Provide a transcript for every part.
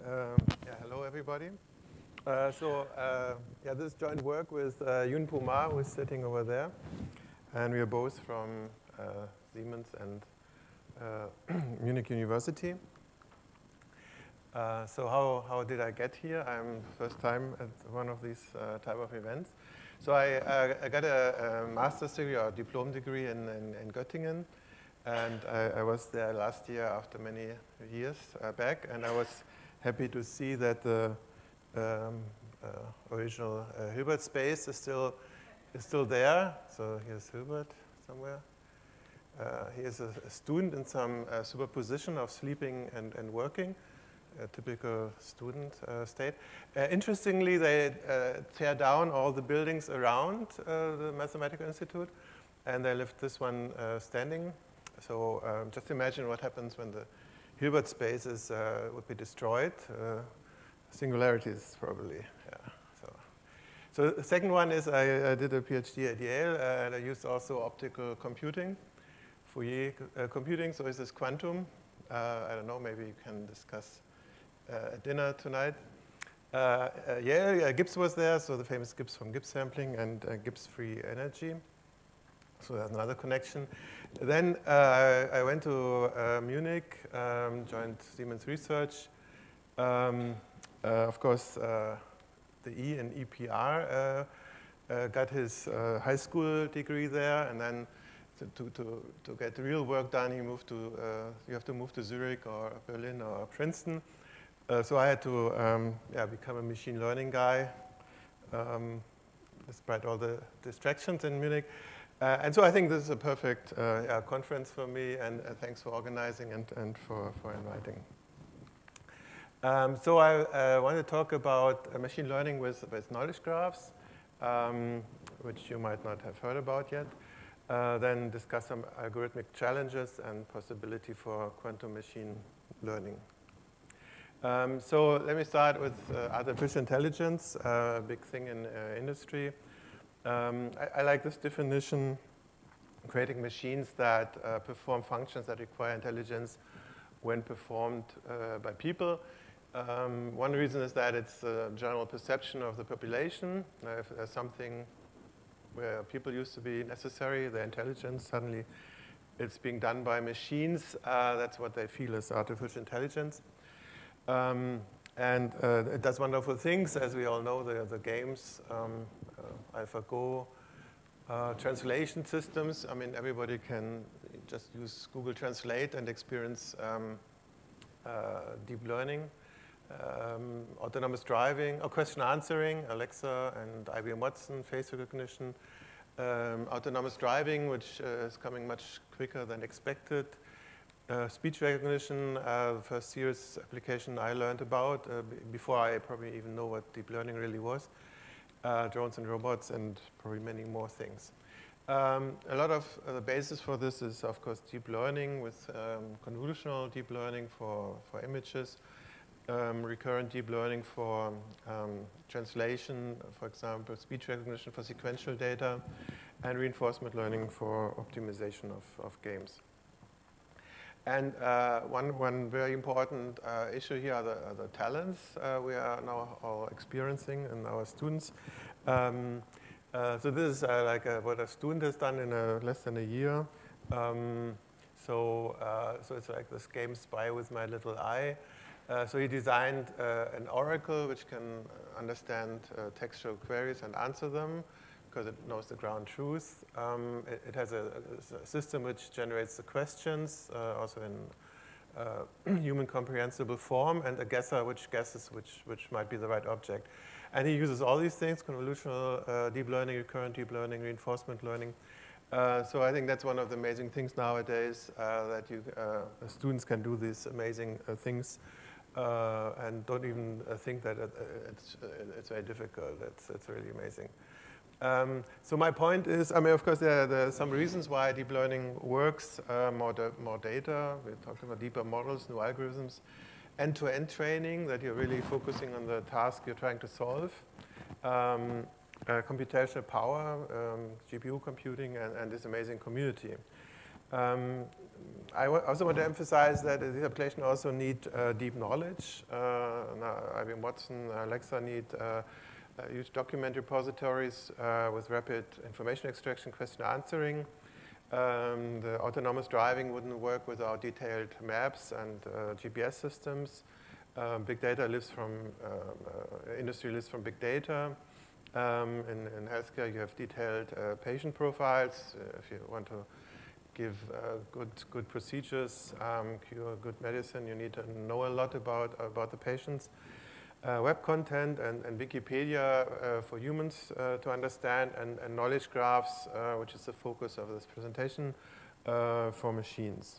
Hello everybody. Yeah, this joint work with Yunpo Ma, who is sitting over there, and we are both from Siemens and Munich University. So how did I get here? I'm first time at one of these type of events. So I got a master's degree or diploma degree in Göttingen, and I was there last year after many years back, and I was happy to see that the original Hilbert space is still there. So here's Hilbert somewhere. He is a student in some superposition of sleeping and working, a typical student state. Interestingly, they tear down all the buildings around the Mathematical Institute, and they left this one standing. So just imagine what happens when the Hilbert spaces would be destroyed. Singularities, probably. Yeah. So the second one is I did a PhD at Yale, and I used also optical computing, Fourier computing. So is this quantum? I don't know. Maybe you can discuss at dinner tonight. Yale, Gibbs was there, so the famous Gibbs from Gibbs sampling and Gibbs free energy. So that's another connection. Then I went to Munich, joined Siemens Research. Of course, the E in EPR got his high school degree there, and then to get real work done, you have to move to Zurich or Berlin or Princeton. So I had to become a machine learning guy, despite all the distractions in Munich. And so I think this is a perfect conference for me, and thanks for organizing and for inviting. So I want to talk about machine learning with knowledge graphs, which you might not have heard about yet. Then discuss some algorithmic challenges and possibility for quantum machine learning. So let me start with artificial intelligence, a big thing in industry. I like this definition, creating machines that perform functions that require intelligence when performed by people. One reason is that it's a general perception of the population. If there's something where people used to be necessary, their intelligence, suddenly it's being done by machines. That's what they feel as artificial intelligence. And it does wonderful things, as we all know, the games, AlphaGo, translation systems. I mean, everybody can just use Google Translate and experience deep learning, autonomous driving, or question answering, Alexa and IBM Watson, face recognition, autonomous driving, which is coming much quicker than expected. Speech recognition, the first serious application I learned about before I probably even know what deep learning really was. Drones and robots, and probably many more things. A lot of the basis for this is, of course, deep learning with convolutional deep learning for images, recurrent deep learning for translation, for example, speech recognition for sequential data, and reinforcement learning for optimization of games. And one very important issue here are the talents we are now all experiencing in our students. So this is what a student has done in less than a year. So it's like this game Spy with My Little Eye. So he designed an oracle which can understand textual queries and answer them, because it knows the ground truth. It has a system which generates the questions, also in human comprehensible form, and a guesser which guesses which might be the right object. And he uses all these things, convolutional deep learning, recurrent deep learning, reinforcement learning. So I think that's one of the amazing things nowadays, that students can do these amazing things and don't even think that it's very difficult. It's really amazing. So my point is, I mean, of course, there are some reasons why deep learning works, more data. We talked about deeper models, new algorithms, end-to-end training, that you're really focusing on the task you're trying to solve, computational power, GPU computing, and this amazing community. I also want to emphasize that these applications also need deep knowledge. IBM Watson, Alexa need huge document repositories with rapid information extraction, question answering. The autonomous driving wouldn't work without detailed maps and GPS systems. Big data lives from, industry lives from big data. In healthcare, you have detailed patient profiles. If you want to give good procedures, cure good medicine, you need to know a lot about the patients. Web content and Wikipedia for humans to understand, and knowledge graphs, which is the focus of this presentation, for machines.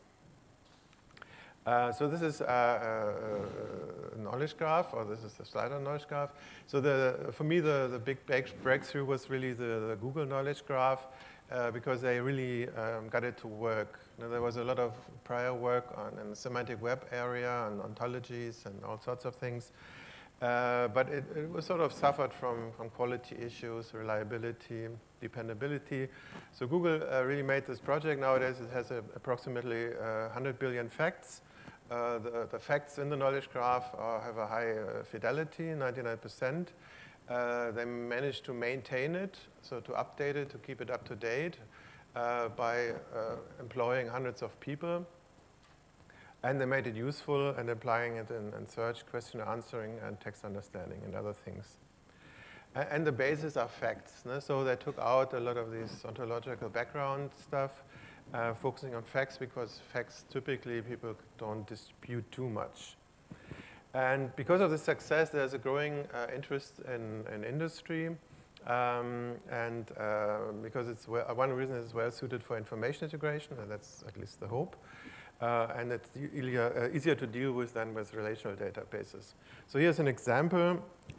So this is a knowledge graph, or this is the slider knowledge graph. So for me, the big breakthrough was really the Google knowledge graph, because they really got it to work. Now, there was a lot of prior work in the semantic web area and ontologies and all sorts of things. But it was sort of suffered from quality issues, reliability, dependability. So Google really made this project. Nowadays, it has approximately 100 billion facts. The facts in the knowledge graph have a high fidelity, 99%. They managed to maintain it, so to update it, to keep it up to date, by employing hundreds of people. And they made it useful and applying it in search, question answering, and text understanding, and other things. And the basis are facts. So they took out a lot of this ontological background stuff, focusing on facts, because facts typically people don't dispute too much. And because of this success, there's a growing interest in industry. And because it's one reason it's well suited for information integration, and that's at least the hope. And it's easier to deal with than with relational databases. So here's an example.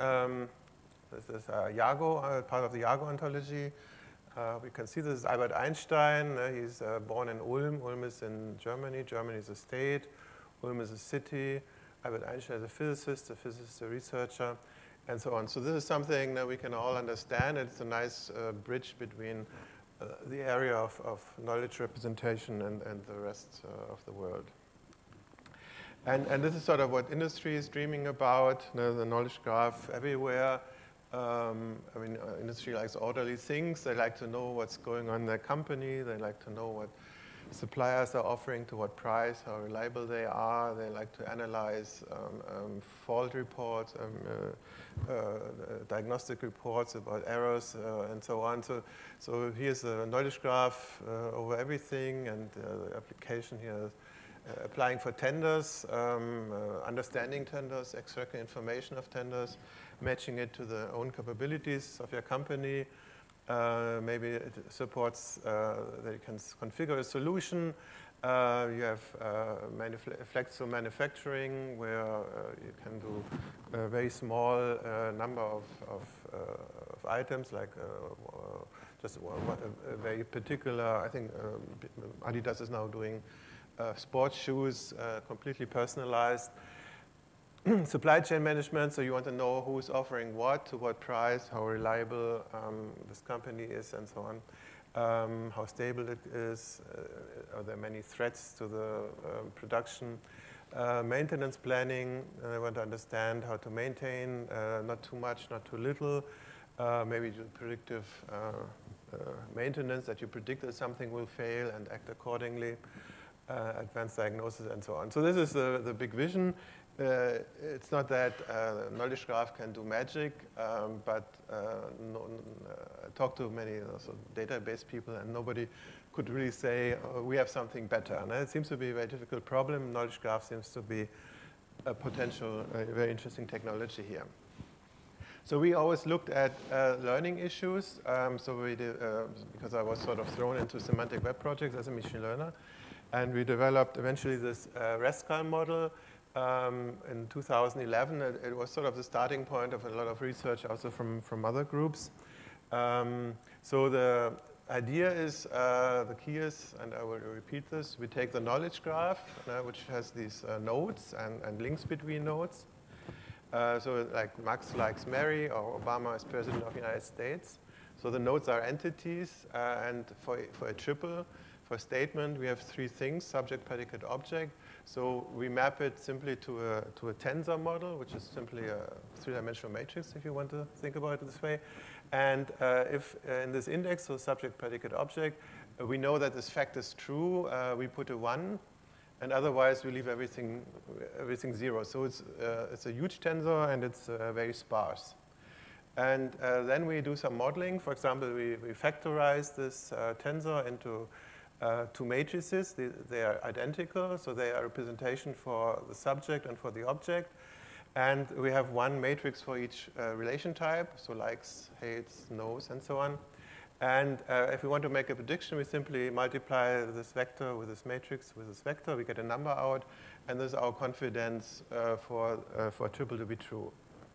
This is Jago, part of the Jago ontology. We can see this is Albert Einstein. He's born in Ulm. Ulm is in Germany. Germany is a state. Ulm is a city. Albert Einstein is a physicist, a researcher, and so on. So this is something that we can all understand. It's a nice bridge between the area of knowledge representation and the rest of the world. And this is sort of what industry is dreaming about, the knowledge graph everywhere. I mean, industry likes orderly things. They like to know what's going on in their company. They like to know what suppliers are offering, to what price, how reliable they are. They like to analyze fault reports, diagnostic reports about errors, and so on. So here's a knowledge graph over everything, and the application here is applying for tenders, understanding tenders, extracting information of tenders, matching it to the own capabilities of your company. Maybe it supports that you can configure a solution. You have flexible manufacturing, where you can do a very small number of items, like just a very particular. I think Adidas is now doing sports shoes, completely personalized. Supply chain management, so you want to know who's offering what, to what price, how reliable this company is, and so on, how stable it is, are there many threats to the production. Maintenance planning, I want to understand how to maintain, not too much, not too little, maybe do predictive maintenance, that you predict that something will fail and act accordingly, advanced diagnosis, and so on. So this is the big vision. It's not that knowledge graph can do magic, but I talked to many database people, and nobody could really say, oh, we have something better. And it seems to be a very difficult problem. Knowledge graph seems to be a potential, very interesting technology here. So we always looked at learning issues. So we did, because I was sort of thrown into semantic web projects as a machine learner, and we developed eventually this RESCAL model. In 2011, it was sort of the starting point of a lot of research also from other groups. So the idea is, the key is, and I will repeat this, we take the knowledge graph, which has these nodes and links between nodes. So like Max likes Mary, or Obama is president of the United States. So the nodes are entities, and for a triple, For statement, we have three things: subject, predicate, object. So we map it simply to a tensor model, which is simply a three-dimensional matrix, if you want to think about it this way. And if in this index, so subject, predicate, object, we know that this fact is true, we put a 1, and otherwise we leave everything 0. So it's a huge tensor, and it's very sparse. And then we do some modeling. For example, we factorize this tensor into two matrices. They are identical, so they are a representation for the subject and for the object. And we have one matrix for each relation type, so likes, hates, knows, and so on. And if we want to make a prediction, we simply multiply this vector with this matrix with this vector. We get a number out, and this is our confidence for triple to be true.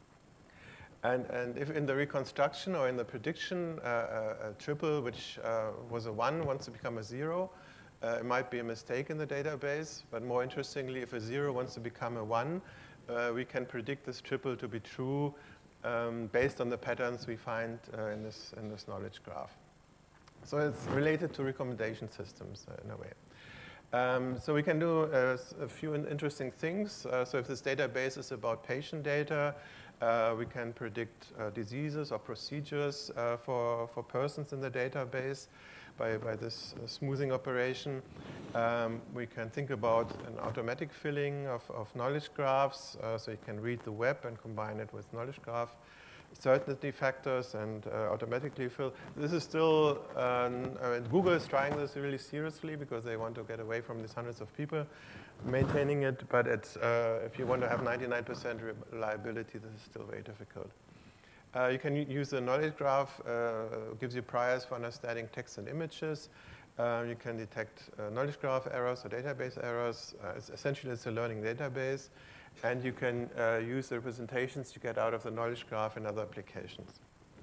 And if in the reconstruction or in the prediction, a triple which was a 1 wants to become a 0, it might be a mistake in the database. But more interestingly, if a 0 wants to become a 1, we can predict this triple to be true based on the patterns we find in this knowledge graph. So it's related to recommendation systems in a way. So we can do a few interesting things. So if this database is about patient data, we can predict diseases or procedures for persons in the database by this smoothing operation. We can think about an automatic filling of knowledge graphs, so you can read the web and combine it with knowledge graph certainty factors and automatically fill. This is still, Google is trying this really seriously because they want to get away from these hundreds of people maintaining it, but it's, if you want to have 99% reliability, this is still very difficult. You can use the knowledge graph, gives you priors for understanding text and images. You can detect knowledge graph errors or database errors. Essentially, it's a learning database. And you can use the representations you get out of the knowledge graph in other applications.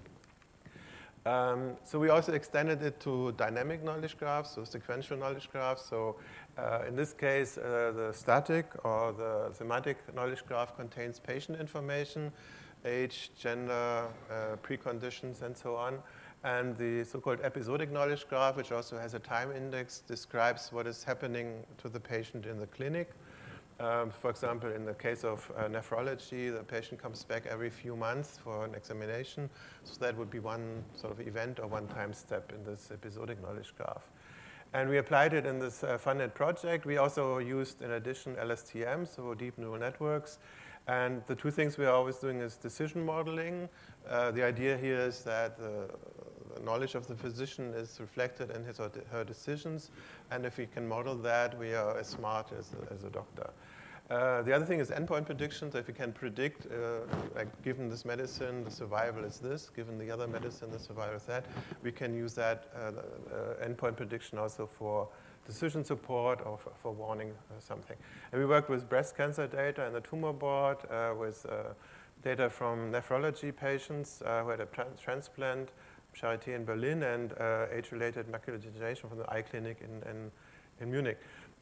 So we also extended it to dynamic knowledge graphs, so sequential knowledge graphs. So in this case, the static or the semantic knowledge graph contains patient information, age, gender, preconditions, and so on. And the so-called episodic knowledge graph, which also has a time index, describes what is happening to the patient in the clinic. For example, in the case of nephrology, the patient comes back every few months for an examination. So that would be one sort of event or one-time step in this episodic knowledge graph. And we applied it in this funded project. We also used, in addition, LSTM, so deep neural networks. And the two things we are always doing is decision modeling. The idea here is that the knowledge of the physician is reflected in his or her decisions. And if we can model that, we are as smart as a doctor. The other thing is endpoint prediction. So if we can predict, like given this medicine, the survival is this. Given the other medicine, the survival is that. We can use that endpoint prediction also for decision support or for warning something. And we worked with breast cancer data in the tumor board, with data from nephrology patients who had a transplant, Charité in Berlin, and age-related macular degeneration from the eye clinic in Munich.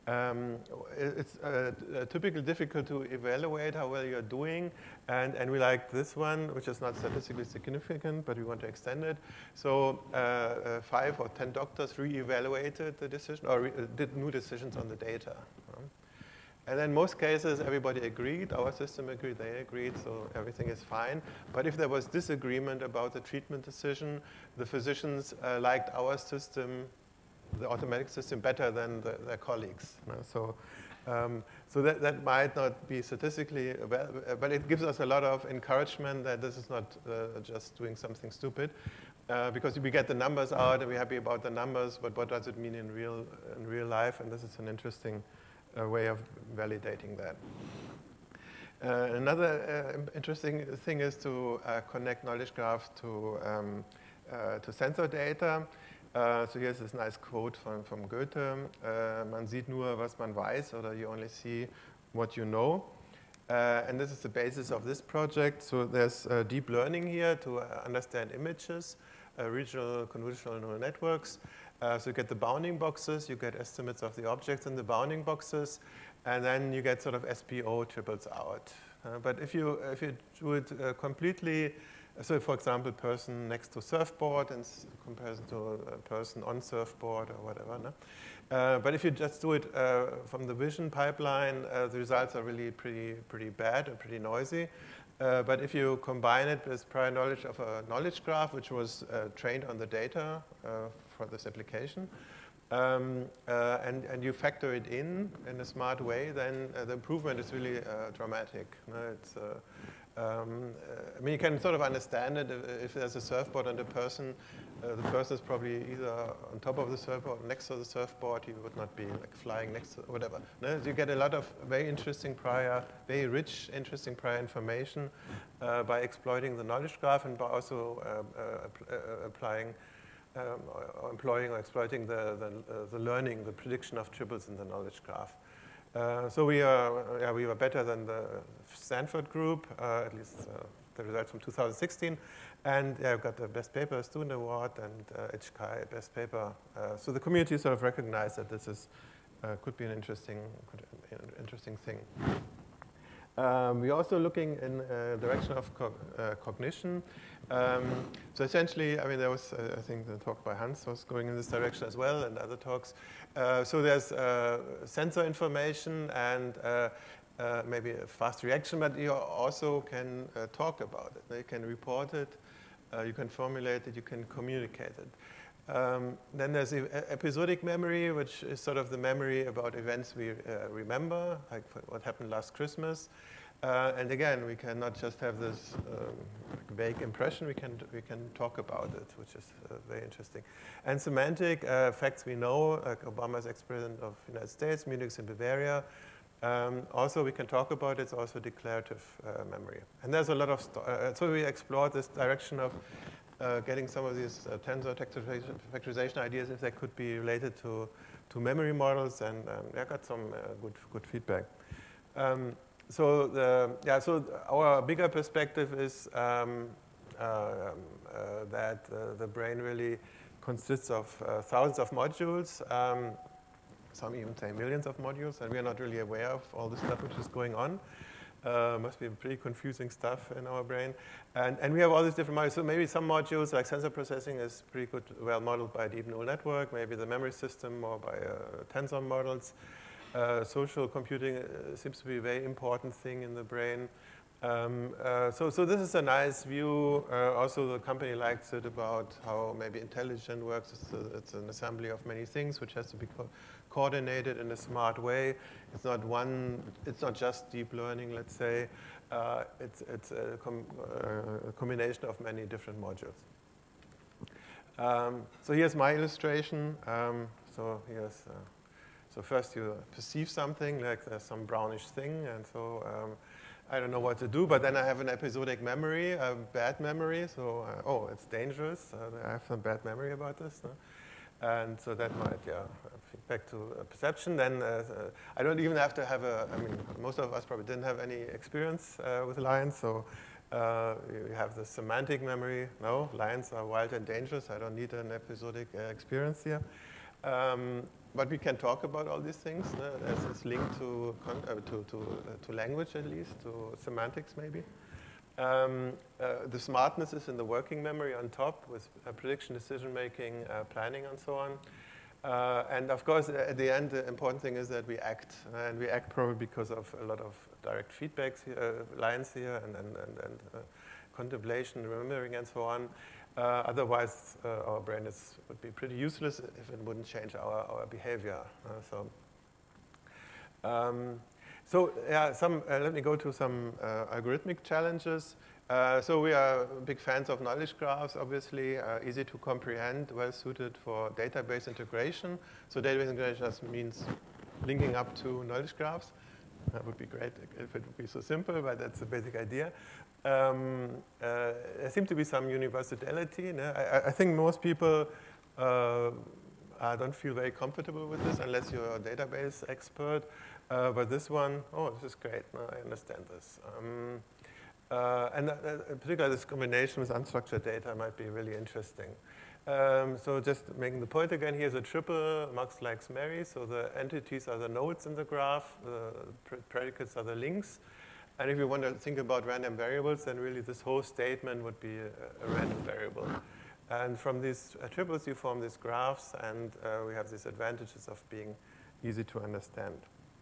It's typically difficult to evaluate how well you're doing, and we like this one, which is not statistically significant, but we want to extend it. So 5 or 10 doctors re-evaluated the decision, or did new decisions on the data. And in most cases, everybody agreed, our system agreed, they agreed, so everything is fine. But if there was disagreement about the treatment decision, the physicians liked our system, the automatic system, better than their colleagues. So that might not be statistically, but it gives us a lot of encouragement that this is not just doing something stupid, because we get the numbers out and we're happy about the numbers, but what does it mean in real life? And this is an interesting way of validating that. Another interesting thing is to connect knowledge graphs to sensor data. So here's this nice quote from Goethe. Man sieht nur, was man weiß, or you only see what you know. And this is the basis of this project. So there's deep learning here to understand images, regional convolutional neural networks. So you get the bounding boxes, you get estimates of the objects in the bounding boxes, and then you get sort of SPO triples out. But if you do it completely, so for example, person next to surfboard in comparison to a person on surfboard or whatever. No? But if you just do it from the vision pipeline, the results are really pretty bad and pretty noisy. But if you combine it with prior knowledge of a knowledge graph, which was trained on the data for this application, and you factor it in a smart way, then the improvement is really dramatic. It's, I mean, you can sort of understand it if there's a surfboard and the person is probably either on top of the surfboard or next to the surfboard. He would not be like flying next to whatever. No? So you get a lot of very rich, interesting prior information by exploiting the knowledge graph and by also employing or exploiting the learning, the prediction of triples in the knowledge graph. So we were better than the Stanford group, at least the results from 2016. And we got the Best Paper Student Award and HKI Best Paper. So the community sort of recognized that this is, could be an interesting thing. We're also looking in the direction of cognition. So essentially, I mean, there was, I think the talk by Hans was going in this direction as well, and other talks. So there's sensor information and maybe a fast reaction, but you also can talk about it. You can report it, you can formulate it, you can communicate it. Then there's episodic memory, which is sort of the memory about events we remember, like what happened last Christmas. And again, we cannot just have this vague impression. We can talk about it, which is very interesting. And semantic facts we know, like Obama's ex-president of the United States, Munich's in Bavaria. Also, we can talk about it. It's also declarative memory. And there's a lot of so we explored this direction of getting some of these tensor factorization ideas if they could be related to memory models, and I got some good feedback. So our bigger perspective is that the brain really consists of thousands of modules. Some even say millions of modules, and we are not really aware of all the stuff which is going on. Must be pretty confusing stuff in our brain. And we have all these different modules. So maybe some modules, like sensor processing, is pretty good, well modeled by a deep neural network. Maybe the memory system more by tensor models. Social computing seems to be a very important thing in the brain. So this is a nice view. Also, the company likes it about how maybe intelligence works. It's an assembly of many things which has to be coordinated in a smart way. It's not just deep learning, let's say. It's a combination of many different modules. So here's my illustration. So first you perceive something, like there's some brownish thing, and so I don't know what to do, but then I have an episodic memory, a bad memory, so, oh, it's dangerous. I have some bad memory about this. And so that might, feed back to perception. Then I don't even have to have I mean, most of us probably didn't have any experience with lions, so you have the semantic memory. No, lions are wild and dangerous. I don't need an episodic experience here. But we can talk about all these things as it's linked to language, at least, to semantics maybe. The smartness is in the working memory on top with prediction, decision-making, planning, and so on. And of course, at the end, the important thing is that we act. And we act probably because of a lot of direct feedbacks, lines here, and contemplation, remembering, and so on. Otherwise, our brain would be pretty useless if it wouldn't change our behavior. Let me go to some algorithmic challenges. So we are big fans of knowledge graphs, obviously, easy to comprehend, well suited for database integration. So database integration just means linking up to knowledge graphs. That would be great if it would be so simple, but that's the basic idea. There seems to be some universality. I think most people don't feel very comfortable with this unless you're a database expert. But this one, oh, this is great. No, I understand this. And in particular, this combination with unstructured data might be really interesting. So just making the point again, here's a triple Max likes Mary. So the entities are the nodes in the graph. The predicates are the links. And if you want to think about random variables, then really this whole statement would be a random variable. And from these triples, you form these graphs, and we have these advantages of being easy to understand.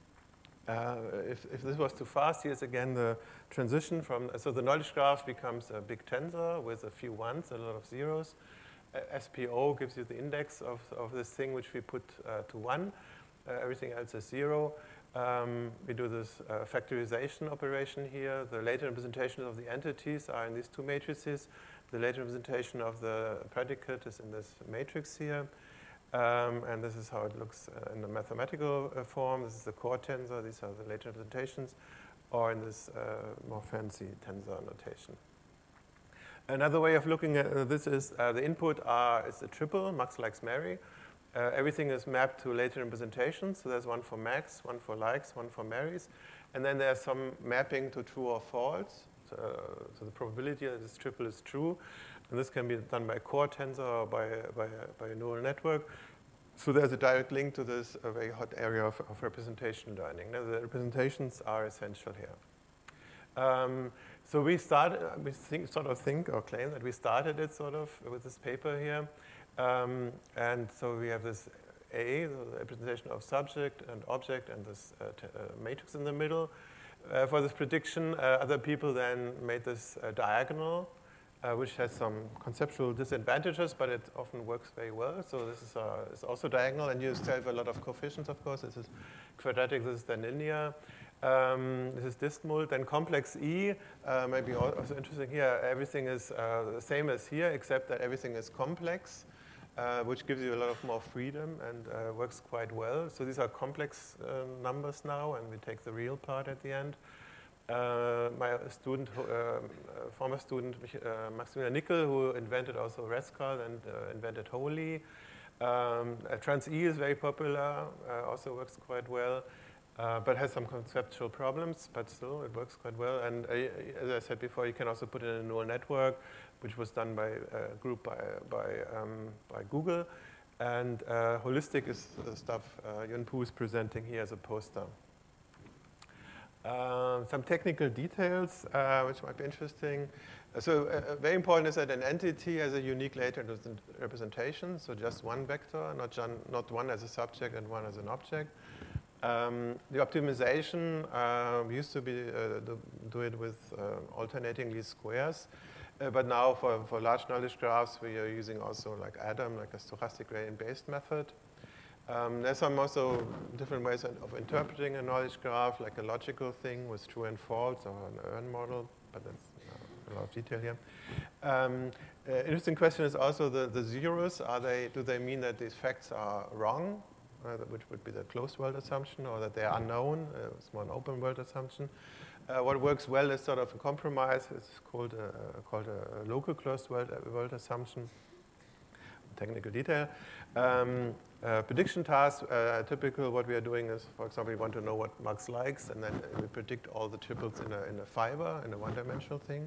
If this was too fast, here's again the transition from, so the knowledge graph becomes a big tensor with a few ones, a lot of zeros. SPO gives you the index of this thing, which we put to 1. Everything else is 0. We do this factorization operation here. The latent representations of the entities are in these two matrices. The latent representation of the predicate is in this matrix here. And this is how it looks in the mathematical form. This is the core tensor. These are the latent representations, or in this more fancy tensor notation. Another way of looking at this is the input is a triple, Max likes Mary. Everything is mapped to latent representations. So there's one for Max, one for likes, one for Marys. And then there's some mapping to true or false. So the probability that this triple is true. And this can be done by a core tensor or by a neural network. So there's a direct link to this very hot area of representation learning. Now, the representations are essential here. So we sort of think or claim that we started it sort of with this paper here. And so we have this A, the representation of subject and object, and this matrix in the middle. For this prediction, other people then made this diagonal, which has some conceptual disadvantages, but it often works very well. So this is also diagonal, and you still have a lot of coefficients, of course. This is quadratic, this is then linear. This is Distmult. Then complex E, maybe also interesting here. Everything is the same as here, except that everything is complex, which gives you a lot of more freedom and works quite well. So these are complex numbers now, and we take the real part at the end. My student, former student, Maximilian Nickel, who invented also Rascal and invented Holy. Trans E is very popular, also works quite well. But has some conceptual problems, but still it works quite well. And as I said before, you can also put it in a neural network, which was done by a group by Google. And holistic is the stuff Yun Pu is presenting here as a poster. Some technical details, which might be interesting. So very important is that an entity has a unique latent representation, so just one vector, not one as a subject and one as an object. The optimization used to be do it with alternating least squares, but now for large knowledge graphs we are using also like ADAM, like a stochastic gradient-based method. There's some also different ways of interpreting a knowledge graph, like a logical thing with true and false or an EARN model, but that's a lot of detail here. Interesting question is also the zeros. Do they mean that these facts are wrong? Which would be the closed world assumption, or that they are unknown, it's more an open world assumption. What works well is sort of a compromise. It's called a local closed world assumption. Technical detail. Prediction tasks, typical what we are doing is, for example, we want to know what Max likes, and then we predict all the triples in a fiber, in a one-dimensional thing.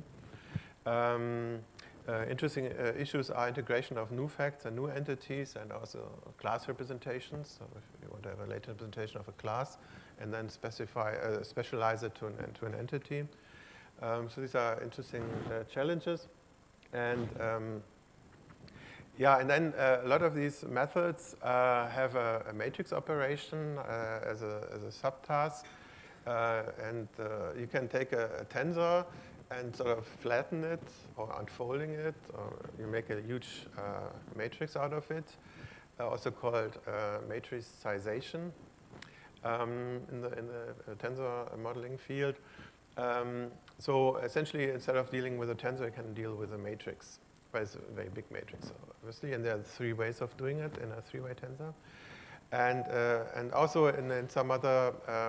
Interesting issues are integration of new facts and new entities, and also class representations. So if you want to have a latent representation of a class, and then specialize it to an entity. So these are interesting challenges. And yeah, and then a lot of these methods have a matrix operation as a subtask. And you can take a tensor and sort of flatten it or unfolding it, or you make a huge matrix out of it, also called matricization in the tensor modeling field. So essentially, instead of dealing with a tensor, you can deal with a matrix, but it's a very big matrix, obviously, and there are 3 ways of doing it in a 3-way tensor. And also in some other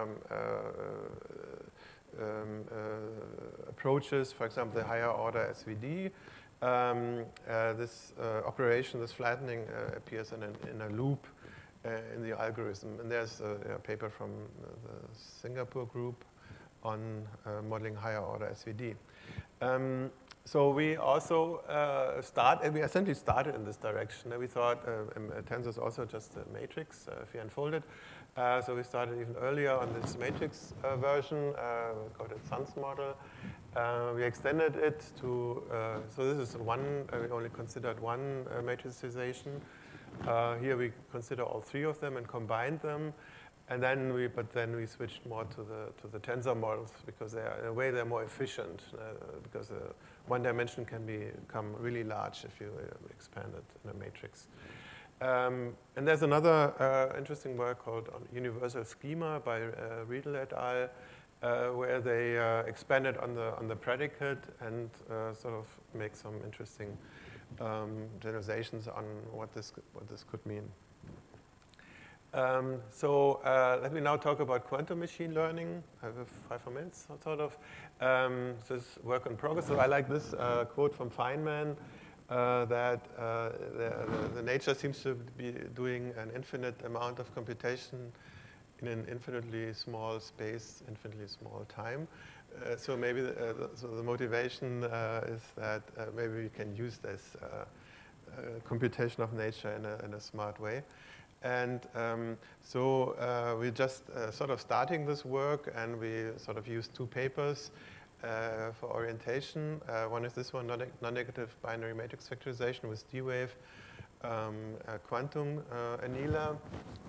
approaches, for example, the higher order SVD, this operation, this flattening appears in a loop in the algorithm. And there's a paper from the Singapore group on modeling higher order SVD. So we also we essentially started in this direction. We thought a tensor is also just a matrix if you unfold it. So we started even earlier on this matrix version, we called it SUNS model. We extended it to, so this is one, we only considered one matricization. Here we consider all three of them and combined them. And then we switched more to the tensor models because they are, in a way, they're more efficient because one dimension can become really large if you expand it in a matrix. And there's another interesting work called on Universal Schema by Riedel et al., where they expanded on the predicate and sort of make some interesting generalizations on what this could mean. So let me now talk about quantum machine learning. I have 5 more minutes, sort of. This work in progress. So I like this quote from Feynman that the nature seems to be doing an infinite amount of computation in an infinitely small space, infinitely small time. So maybe the motivation is that maybe we can use this computation of nature in a smart way. And so we're just sort of starting this work, and we sort of use 2 papers for orientation. One is this one, non-negative binary matrix factorization with D-wave quantum annealer.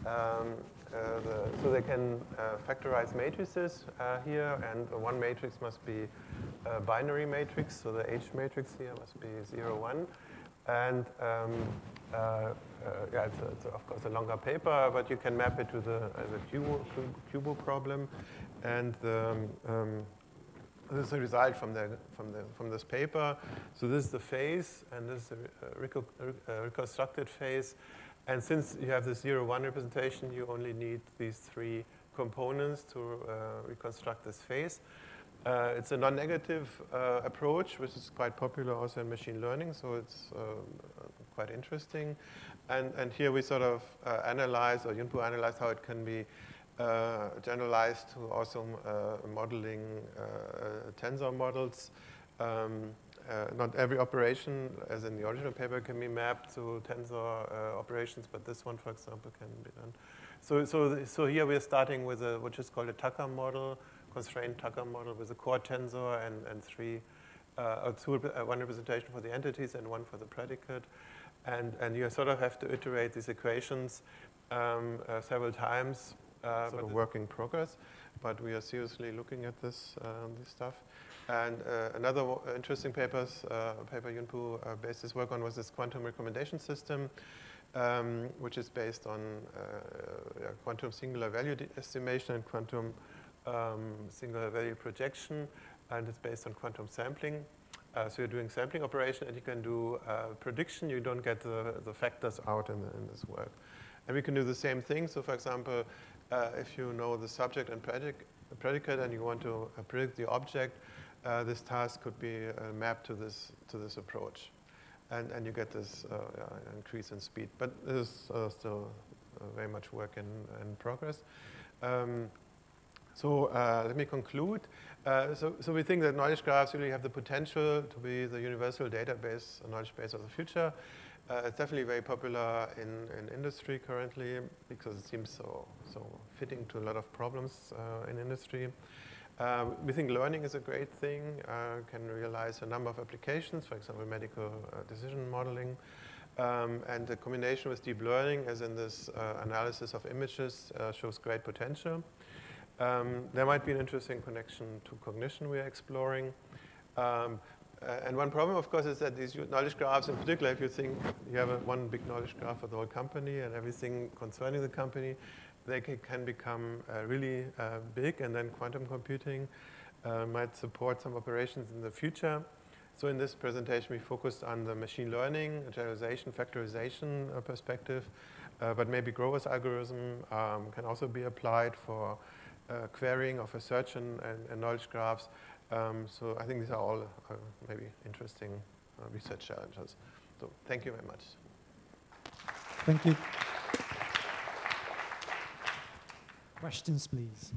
So they can factorize matrices here, and one matrix must be a binary matrix, so the H matrix here must be 0, 1. And yeah, it's of course a longer paper, but you can map it to the Cubo problem, and this is the result from this paper. So this is the phase, and this is the reconstructed phase. And since you have the 0, 1 representation, you only need these 3 components to reconstruct this phase. It's a non-negative approach, which is quite popular also in machine learning, so it's quite interesting. And here we sort of analyze, or Yunpu analyzed how it can be generalized to also modeling tensor models. Not every operation, as in the original paper, can be mapped to tensor operations, but this one, for example, can be done. So here we're starting with which is called a Tucker model, constrained Tucker model with a core tensor and 1 representation for the entities and 1 for the predicate. And you sort of have to iterate these equations several times. Sort of work in progress, but we are seriously looking at this stuff. And another interesting paper Yunpu based his work on was this quantum recommendation system, which is based on quantum singular value estimation and quantum singular value projection, and it's based on quantum sampling. So you're doing sampling operation, and you can do prediction. You don't get the factors out in this work. And we can do the same thing. So for example, if you know the subject and predicate and you want to predict the object, this task could be mapped to this approach. And you get this increase in speed. But this is still very much work in progress. So let me conclude. So we think that knowledge graphs really have the potential to be the universal database, knowledge base of the future. It's definitely very popular in industry currently because it seems so fitting to a lot of problems in industry. We think learning is a great thing, can realize a number of applications, for example, medical decision modeling. And the combination with deep learning, as in this analysis of images, shows great potential. There might be an interesting connection to cognition we are exploring. And one problem, of course, is that these knowledge graphs, in particular, if you think you have one big knowledge graph for the whole company and everything concerning the company, they can become really big, and then quantum computing might support some operations in the future. So in this presentation, we focused on the machine learning, generalization, factorization perspective, but maybe Grover's algorithm can also be applied for querying of a search and knowledge graphs. So I think these are all maybe interesting research challenges. So thank you very much. Thank you. Questions, please.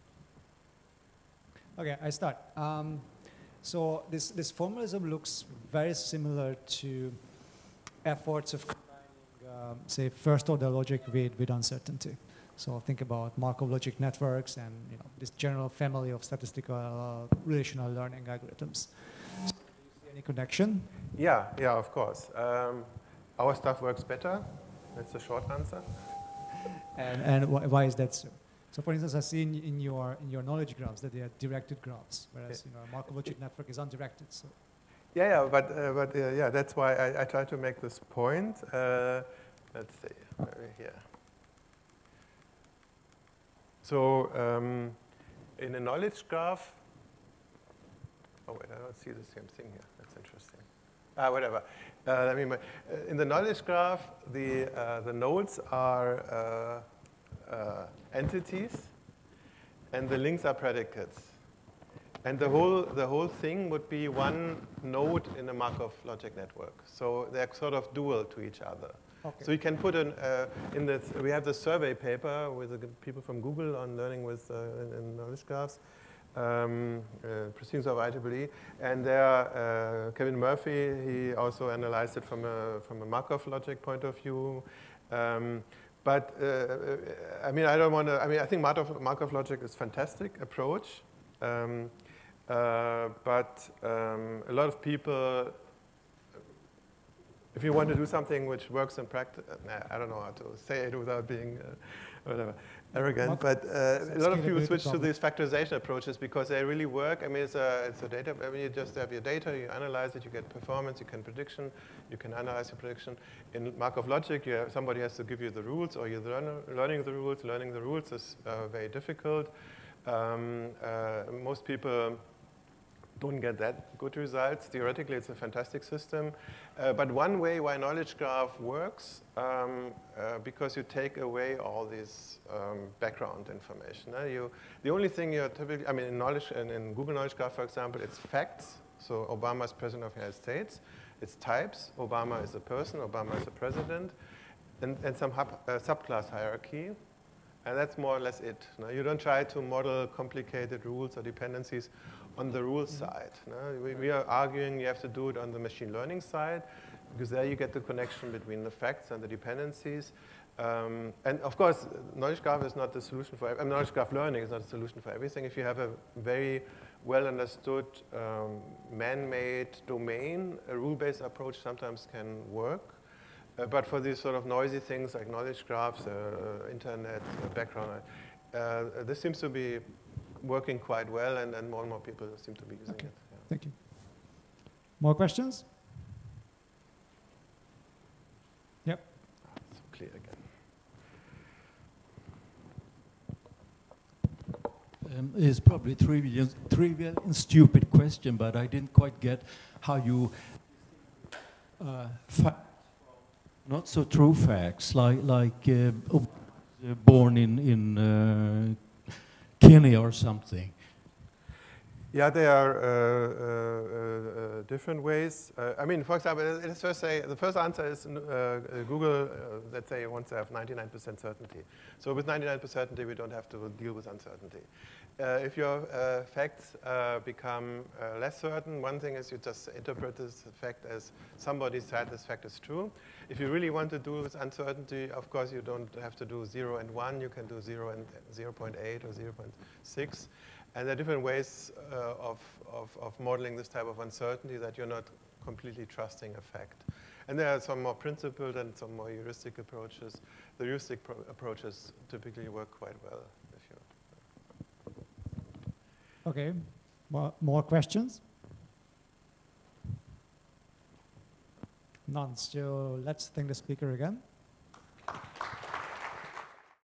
Okay, I start. So this formalism looks very similar to efforts of combining, say, first-order logic with uncertainty. So think about Markov logic networks and this general family of statistical relational learning algorithms. So do you see any connection? Yeah, of course. Our stuff works better. That's the short answer. And why is that so? So, for instance, I see in your knowledge graphs that they are directed graphs, whereas Markov logic network is undirected. So. But that's why I try to make this point. Let's see, here. So, in a knowledge graph, oh wait, I don't see the same thing here. That's interesting. Whatever. In the knowledge graph, the nodes are entities, and the links are predicates. And the whole thing would be one node in a Markov logic network. So they're sort of dual to each other. Okay. So you can put we have the survey paper with the people from Google on learning with in knowledge graphs, proceedings of IEEE, and there Kevin Murphy, he also analyzed it from a Markov logic point of view. I think Markov logic is a fantastic approach. But a lot of people, if you want to do something which works in practice, I don't know how to say it without being arrogant, but a lot of people switch to these factorization approaches because they really work. I mean, it's a data. I mean, you just have your data, you analyze it, you get performance, you can prediction, you can analyze your prediction. In Markov logic, somebody has to give you the rules, or you're learning the rules. Learning the rules is very difficult. Most people don't get that good results. Theoretically, it's a fantastic system. But one way why knowledge graph works, because you take away all this background information. The only thing you're typically, I mean, in Google Knowledge Graph, for example, it's facts. So Obama is president of the United States. It's types. Obama is a person. Obama is a president. And some subclass hierarchy. And that's more or less it. No? You don't try to model complicated rules or dependencies on the rules side. No? We are arguing you have to do it on the machine learning side, because there you get the connection between the facts and the dependencies. And of course, knowledge graph is not the solution for knowledge graph learning is not a solution for everything. If you have a very well understood man-made domain, a rule-based approach sometimes can work. But for these sort of noisy things like knowledge graphs, internet, background, this seems to be working quite well, and more people seem to be using it. Yeah. Thank you. More questions? Yep. It's clear again. It's probably trivial and stupid question, but I didn't quite get how you not so true facts, like born in Kenya or something. Yeah, there are different ways. I mean, for example, let's first say the first answer is Google, let's say, wants to have 99% certainty. So with 99% certainty, we don't have to deal with uncertainty. If your facts become less certain, one thing is you just interpret this fact as somebody said this fact is true. If you really want to do with uncertainty, of course, you don't have to do 0 and 1. You can do 0 and 0.8 or 0.6. And there are different ways of modeling this type of uncertainty that you're not completely trusting a fact. And there are some more principled and some more heuristic approaches. The heuristic approaches typically work quite well. Okay, more questions? None, so let's thank the speaker again.